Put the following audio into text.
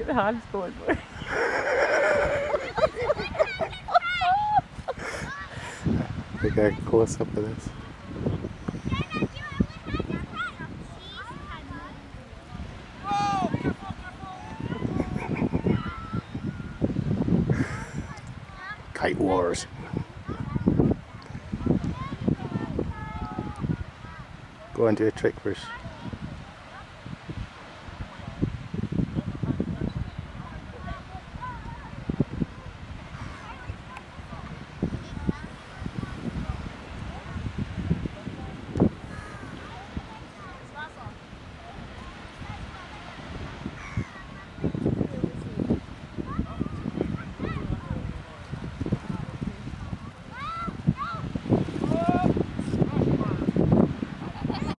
at Hans going for it. We got a close up of this. Kite wars. Go and do a trick first.